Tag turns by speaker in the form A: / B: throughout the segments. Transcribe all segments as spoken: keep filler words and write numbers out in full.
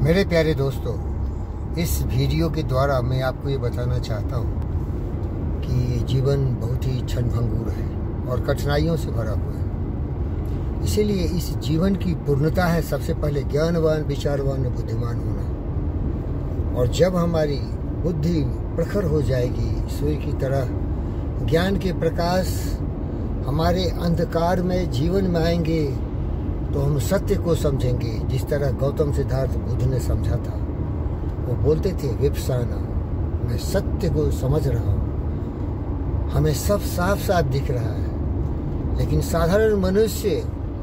A: मेरे प्यारे दोस्तों, इस वीडियो के द्वारा मैं आपको ये बताना चाहता हूँ कि जीवन बहुत ही क्षणभंगुर है और कठिनाइयों से भरा हुआ है। इसीलिए इस जीवन की पूर्णता है सबसे पहले ज्ञानवान, विचारवान, बुद्धिमान होना। और जब हमारी बुद्धि प्रखर हो जाएगी सूर्य की तरह, ज्ञान के प्रकाश हमारे अंधकार में जीवन में आएंगे, तो हम सत्य को समझेंगे जिस तरह गौतम सिद्धार्थ बुद्ध ने समझा था। वो बोलते थे, विपसाना, मैं सत्य को समझ रहा हूँ, हमें सब साफ साफ दिख रहा है, लेकिन साधारण मनुष्य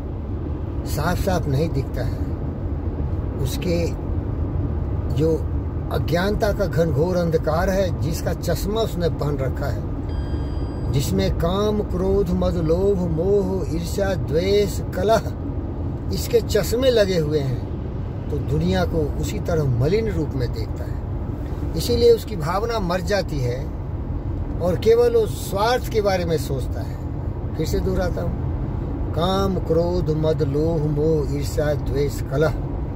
A: साफ साफ नहीं दिखता है। उसके जो अज्ञानता का घनघोर अंधकार है, जिसका चश्मा उसने पहन रखा है, जिसमें काम, क्रोध, मद, लोभ, मोह, ईर्ष्या, द्वेष, कलह, इसके चश्मे लगे हुए हैं, तो दुनिया को उसी तरह मलिन रूप में देखता है। इसीलिए उसकी भावना मर जाती है और केवल वो स्वार्थ के बारे में सोचता है। फिर से दोहराता हूँ, काम, क्रोध, मद, लोभ, मोह, ईर्ष्या, द्वेष, कलह,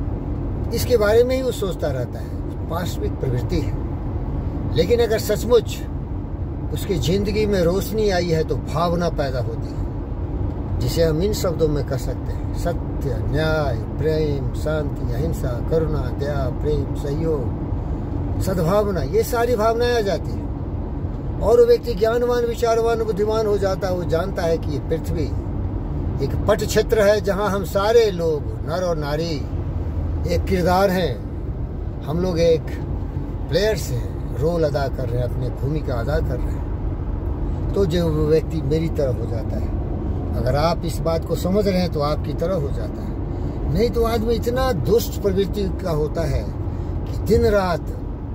A: इसके बारे में ही वो सोचता रहता है। पाश्विक प्रवृत्ति है। लेकिन अगर सचमुच उसकी जिंदगी में रोशनी आई है तो भावना पैदा होती है, जिसे हम इन शब्दों में कह सकते हैं, सत्य, न्याय, प्रेम, शांति, अहिंसा, करुणा, दया, प्रेम, सहयोग, सद्भावना, ये सारी भावनाएं आ जाती हैं। और वो व्यक्ति ज्ञानवान, विचारवान, बुद्धिमान हो जाता है। वो जानता है कि ये पृथ्वी एक पट क्षेत्र है, जहां हम सारे लोग, नर और नारी, एक किरदार हैं। हम लोग एक प्लेयर्स हैं, रोल अदा कर रहे हैं, अपनी भूमिका अदा कर रहे हैं। तो जो व्यक्ति मेरी तरफ हो जाता है, अगर आप इस बात को समझ रहे हैं तो आपकी तरह हो जाता है। नहीं तो आदमी इतना दुष्ट प्रवृत्ति का होता है कि दिन रात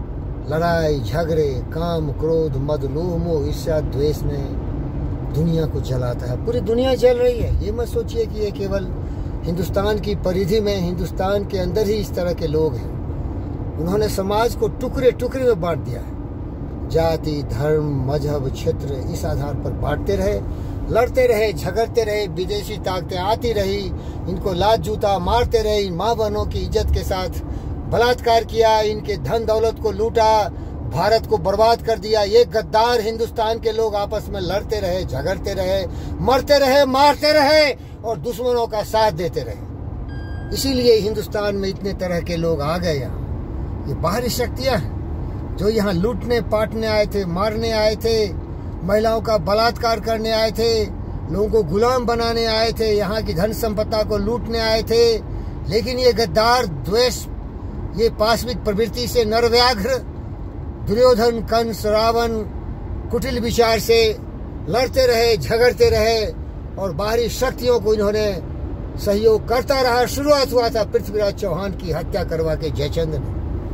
A: लड़ाई झगड़े, काम, क्रोध, मद, लोभ, मोह, ईर्ष्या, द्वेष में दुनिया को जलाता है। पूरी दुनिया जल रही है। ये मत सोचिए कि ये केवल हिंदुस्तान की परिधि में, हिंदुस्तान के अंदर ही इस तरह के लोग हैं। उन्होंने समाज को टुकड़े टुकड़े में बांट दिया है। जाति, धर्म, मजहब, क्षेत्र, इस आधार पर बांटते रहे, लड़ते रहे, झगड़ते रहे, विदेशी ताकतें आती रही, इनको लात जूता मारते रहे, इन माँ बहनों की इज्जत के साथ बलात्कार किया, इनके धन दौलत को लूटा, भारत को बर्बाद कर दिया। ये गद्दार हिंदुस्तान के लोग आपस में लड़ते रहे, झगड़ते रहे, मरते रहे, मारते रहे और दुश्मनों का साथ देते रहे। इसीलिए हिंदुस्तान में इतने तरह के लोग आ गए। यहाँ ये बाहरी शक्तियाँ जो यहाँ लूटने पाटने आए थे, मारने आए थे, महिलाओं का बलात्कार करने आए थे, लोगों को गुलाम बनाने आए थे, यहाँ की धन संपदा को लूटने आए थे। लेकिन ये गद्दार, द्वेष, ये पाश्विक प्रवृत्ति से नरव्याघ्र दुर्योधन, कंस, रावण कुटिल विचार से लड़ते रहे, झगड़ते रहे और बाहरी शक्तियों को इन्होंने सहयोग करता रहा। शुरुआत हुआ था पृथ्वीराज चौहान की हत्या करवा के जयचंद ने।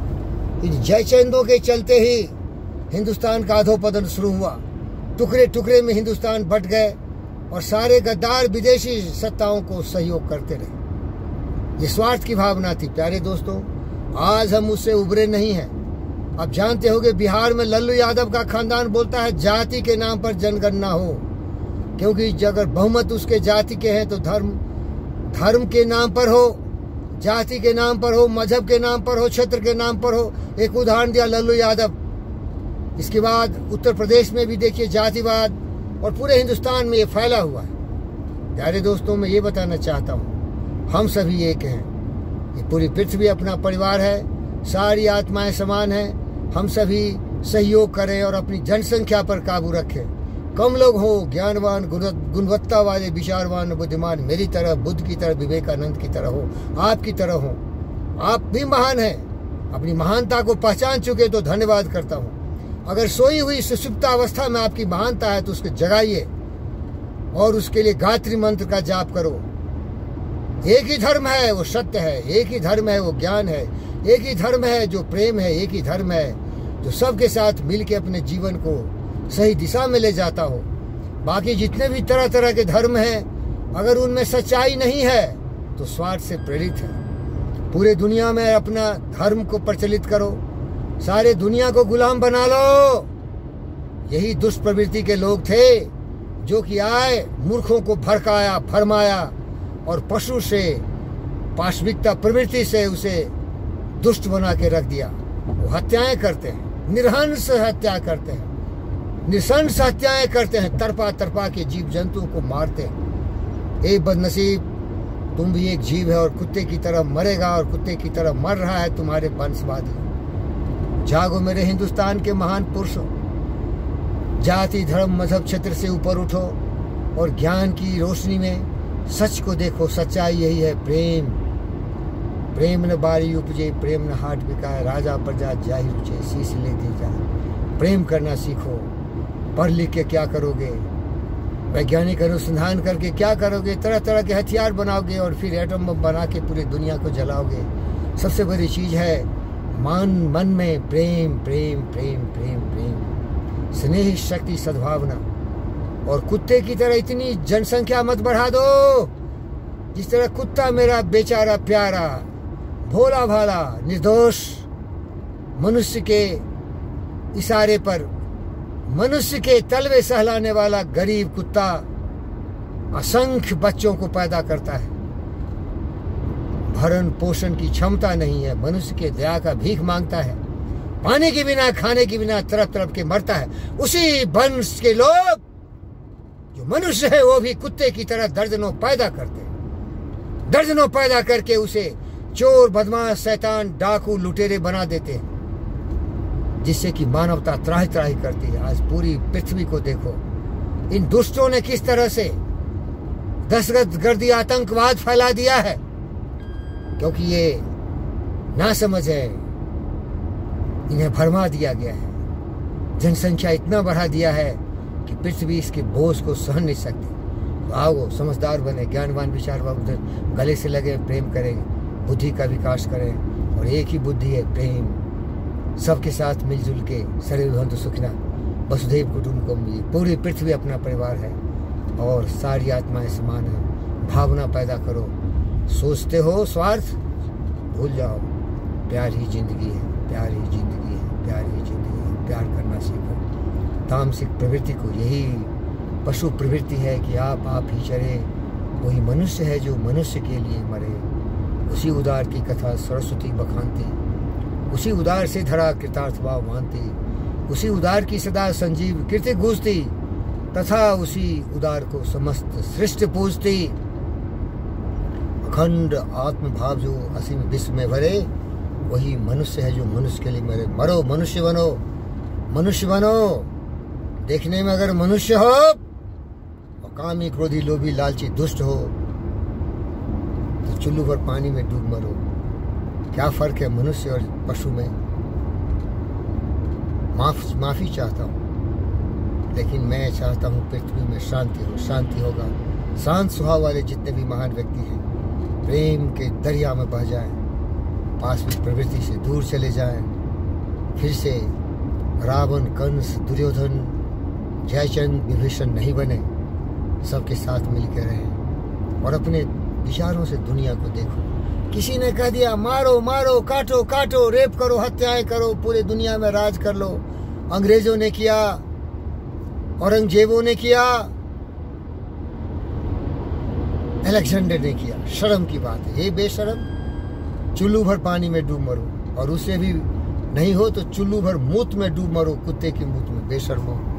A: इन जयचंदों के चलते ही हिंदुस्तान का अधोपतन शुरू हुआ। टुकड़े टुकड़े में हिंदुस्तान बट गए और सारे गद्दार विदेशी सत्ताओं को सहयोग करते रहे। ये स्वार्थ की भावना थी। प्यारे दोस्तों, आज हम उससे उभरे नहीं हैं। आप जानते होंगे बिहार में लल्लू यादव का खानदान बोलता है जाति के नाम पर जनगणना हो, क्योंकि अगर बहुमत उसके जाति के हैं तो धर्म धर्म के नाम पर हो, जाति के नाम पर हो, मजहब के नाम पर हो, क्षेत्र के नाम पर हो। एक उदाहरण दिया लल्लू यादव। इसके बाद उत्तर प्रदेश में भी देखिए जातिवाद, और पूरे हिंदुस्तान में ये फैला हुआ है। प्यारे दोस्तों, मैं ये बताना चाहता हूँ, हम सभी एक हैं। ये पूरी पृथ्वी अपना परिवार है, सारी आत्माएं समान हैं। हम सभी सहयोग करें और अपनी जनसंख्या पर काबू रखें। कम लोग हो, ज्ञानवान, गुणवत्ता वाले, विचारवान, बुद्धिमान, मेरी तरह, बुद्ध की तरह, विवेकानंद की तरह हो, आपकी तरह हो। आप भी महान हैं। अपनी महानता को पहचान चुके तो धन्यवाद करता हूँ। अगर सोई हुई सुषुप्त अवस्था में आपकी महानता है तो उसको जगाइए और उसके लिए गायत्री मंत्र का जाप करो। एक ही धर्म है, वो सत्य है। एक ही धर्म है, वो ज्ञान है। एक ही धर्म है, जो प्रेम है। एक ही धर्म है, जो सबके साथ मिलकर अपने जीवन को सही दिशा में ले जाता हो। बाकी जितने भी तरह तरह के धर्म हैं, अगर उनमें सच्चाई नहीं है तो स्वार्थ से प्रेरित है। पूरे दुनिया में अपना धर्म को प्रचलित करो, सारे दुनिया को गुलाम बना लो। यही दुष्ट प्रवृत्ति के लोग थे जो कि आए, मूर्खों को भड़काया, फरमाया और पशु से, पाशविकता प्रवृत्ति से उसे दुष्ट बना के रख दिया। वो हत्याएं करते हैं, निरहंस हत्या करते हैं, निशंस हत्याएं करते हैं, तरपा तरपा के जीव जंतुओं को मारते हैं। ए बदनसीब, तुम भी एक जीव है और कुत्ते की तरह मरेगा और कुत्ते की तरह मर रहा है तुम्हारे वंशवादी। जागो मेरे हिंदुस्तान के महान पुरुषों, जाति धर्म मजहब क्षेत्र से ऊपर उठो और ज्ञान की रोशनी में सच को देखो। सच्चाई यही है, प्रेम। प्रेम न बारी उपजे, प्रेम न हाट बिकाए, राजा प्रजा जाहि रुचे, शीश ले दी जाए। प्रेम करना सीखो। पढ़ लिख के क्या करोगे? वैज्ञानिक अनुसंधान करके क्या करोगे? तरह तरह के हथियार बनाओगे और फिर एटम बम बना के पूरी दुनिया को जलाओगे। सबसे बड़ी चीज है मन मन में प्रेम प्रेम प्रेम प्रेम प्रेम, स्नेह, शक्ति, सद्भावना। और कुत्ते की तरह इतनी जनसंख्या मत बढ़ा दो जिस तरह कुत्ता मेरा बेचारा प्यारा भोला भाला निर्दोष मनुष्य के इशारे पर मनुष्य के तलवे सहलाने वाला गरीब कुत्ता असंख्य बच्चों को पैदा करता है। भरण पोषण की क्षमता नहीं है, मनुष्य के दया का भीख मांगता है, पानी के बिना खाने के बिना तरफ तरफ के मरता है। उसी वंश के लोग जो मनुष्य है वो भी कुत्ते की तरह दर्जनों पैदा करते हैं, दर्जनों पैदा करके उसे चोर, बदमाश, शैतान, डाकू, लुटेरे बना देते हैं, जिससे कि मानवता त्राही त्राही करती है। आज पूरी पृथ्वी को देखो, इन दुष्टों ने किस तरह से दहशतगर्दी आतंकवाद फैला दिया है, क्योंकि ये नासमझ है, इन्हें भरमा दिया गया है। जनसंख्या इतना बढ़ा दिया है कि पृथ्वी इसके बोझ को सहन नहीं सकती। तो आओ समझदार बने, ज्ञानवान विचारवान, गले से लगे, प्रेम करें, बुद्धि का विकास करें। और एक ही बुद्धि है, प्रेम। सबके साथ मिलजुल के सर्वे भवन्तु सुखिनः, वसुधैव कुटुम्बकम्। पूरी पृथ्वी अपना परिवार है और सारी आत्माएं समान है। भावना पैदा करो। सोचते हो स्वार्थ, भूल जाओ। प्यार ही जिंदगी है, प्यार ही जिंदगी है, प्यार ही जिंदगी है। प्यार करना सीखो। तामसिक प्रवृत्ति को, यही पशु प्रवृत्ति है कि आप आप ही चरे, वही मनुष्य है जो मनुष्य के लिए मरे। उसी उदार की कथा सरस्वती बखानती, उसी उदार से धरा कृतार्थ भाव मानती, उसी उदार की सदा संजीव कीर्ति गूंजती, तथा उसी उदार को समस्त सृष्टि पूजती। अखंड आत्मभाव जो असीम विश्व में भरे, वही मनुष्य है जो मनुष्य के लिए मरे। मरो, मनुष्य बनो, मनुष्य बनो। देखने में अगर मनुष्य हो और कामी, क्रोधी, लोभी, लालची, दुष्ट हो तो चुल्लू भर पानी में डूब मरो। क्या फर्क है मनुष्य और पशु में? माफ माफी चाहता हूँ, लेकिन मैं चाहता हूँ पृथ्वी में शांति हो। शांति होगा, शांत स्वभाव वाले जितने भी महान व्यक्ति हैं प्रेम के दरिया में बह जाएं, पाशविक प्रवृत्ति से दूर चले जाएं, फिर से रावण, कंस, दुर्योधन, जयचंद, विभीषण नहीं बने। सबके साथ मिलकर रहें और अपने विचारों से दुनिया को देखो। किसी ने कह दिया मारो मारो, काटो काटो, रेप करो, हत्याएं करो, पूरे दुनिया में राज कर लो। अंग्रेजों ने किया, औरंगजेबों ने किया, अलेक्जेंडर ने किया। शर्म की बात है, ये बेशर्म। चुल्लू भर पानी में डूब मरो, और उससे भी नहीं हो तो चुल्लू भर मूत में डूब मरो, कुत्ते की मूत में। बेशर्मो।